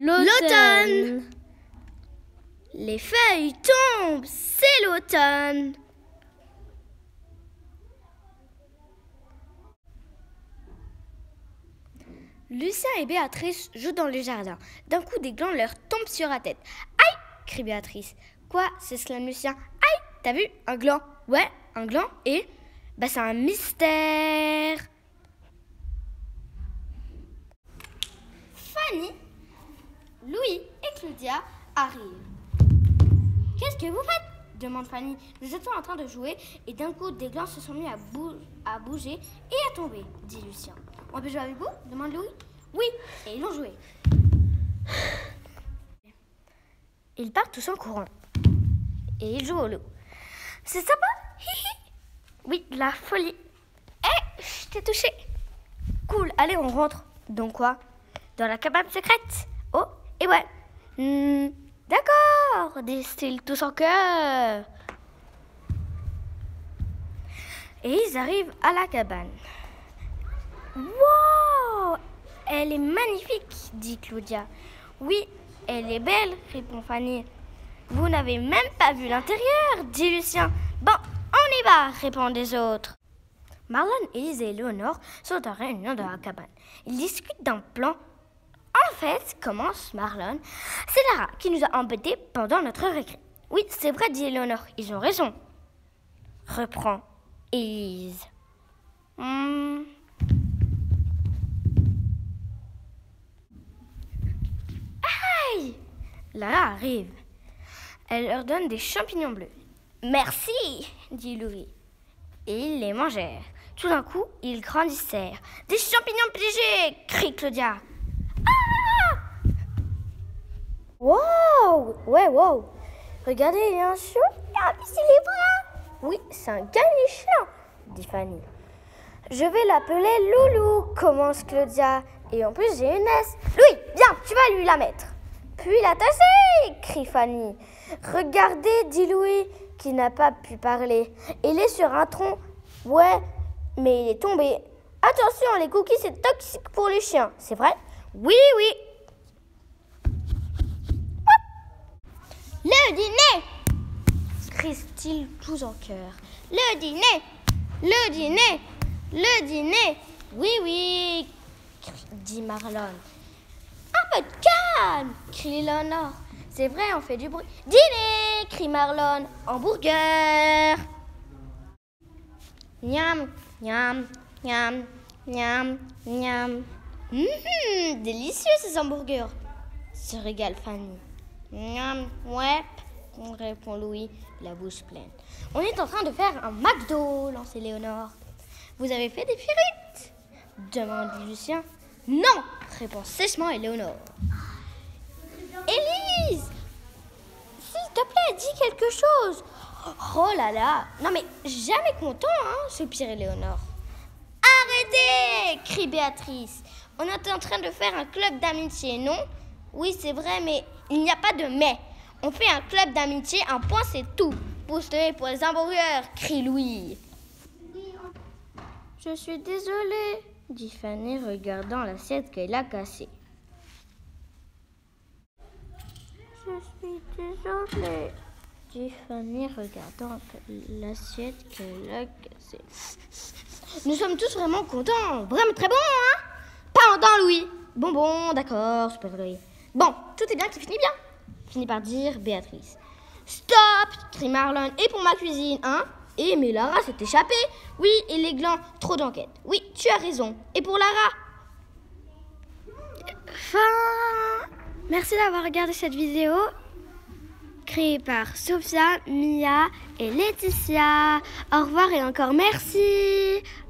L'automne. Les feuilles tombent, c'est l'automne. Lucien et Béatrice jouent dans le jardin. D'un coup, des glands leur tombent sur la tête. Aïe! Crie Béatrice. Quoi? s'exclame Lucien. Aïe! T'as vu? Un gland? Ouais, un gland. Et? Bah, c'est un mystère. Fanny, Louis et Claudia arrivent. Qu'est-ce que vous faites? Demande Fanny. Nous étions en train de jouer et d'un coup, des glands se sont mis à bouger et à tomber, dit Lucien. On peut jouer avec vous? Demande Louis. Oui, et ils l'ont joué. Ils partent tous en courant. Et ils jouent au loup. C'est sympa? Oui, la folie. Je t'ai touché. Cool, allez, on rentre. Dans quoi? Dans la cabane secrète. Oh, et ouais. D'accord, disent-ils tous en chœur. Et ils arrivent à la cabane. Wow! Elle est magnifique, dit Claudia. Oui, elle est belle, répond Fanny. Vous n'avez même pas vu l'intérieur, dit Lucien. Bon, on y va, répondent les autres. Marlon, Élise et Léonore sont en réunion dans la cabane. Ils discutent d'un plan. En fait, commence Marlon, c'est Lara qui nous a embêtés pendant notre récré. Oui, c'est vrai, dit Léonore, ils ont raison. Reprend Élise. Aïe! Lara arrive. Elle leur donne des champignons bleus. Merci, dit Louis. Et ils les mangèrent. Tout d'un coup, ils grandissèrent. Des champignons piégés, crie Claudia. Ah! Wow! Ouais, wow! Regardez, il y a un chou, il y a un petit les bras. Oui, c'est un canichon, dit Fanny. Je vais l'appeler Loulou, commence Claudia. Et en plus, j'ai une S. Louis, viens, tu vas lui la mettre. Puis l'attacher, crie Fanny. Regardez, dit Louis, qui n'a pas pu parler. Il est sur un tronc. Ouais, mais il est tombé. Attention, les cookies, c'est toxique pour les chiens. C'est vrai? Oui, oui. Le dîner! Crient-ils tous en chœur. Le dîner! Le dîner! Le dîner! Oui, oui, dit Marlon. Un peu de calme, crie Léonore. C'est vrai, on fait du bruit. Dîner, crie Marlon. Hamburger. Miam, miam, miam, miam, miam. Délicieux ces hamburgers, se régale Fanny. Miam, ouais, répond Louis, la bouche pleine. On est en train de faire un McDo, lance Léonore. Vous avez fait des frites? Demande Lucien. Non, répond sèchement Éléonore. Élise, s'il te plaît, dis quelque chose. Oh là là, non mais jamais content, soupire Éléonore. Arrêtez, crie Béatrice. On est en train de faire un club d'amitié, non? Oui, c'est vrai, mais il n'y a pas de mais. On fait un club d'amitié, un point, c'est tout. Pousse-le pour les hamburgers, crie Louis. Je suis désolée, dit Fanny, regardant l'assiette qu'elle a cassée. Je suis désolée, dit Fanny, regardant l'assiette qu'elle a cassée. Nous sommes tous vraiment contents, vraiment très bon, hein? Pardon, Louis. Bon, d'accord, super Louis. Bon, tout est bien qui finit bien, finit par dire Béatrice. Stop, crie Marlon, et pour ma cuisine, hein? Et mais Lara s'est échappée. Oui, et les glands, trop d'enquête. Oui, tu as raison. Et pour Lara? Fin. Merci d'avoir regardé cette vidéo créée par Sophia, Mia et Laetitia. Au revoir et encore merci.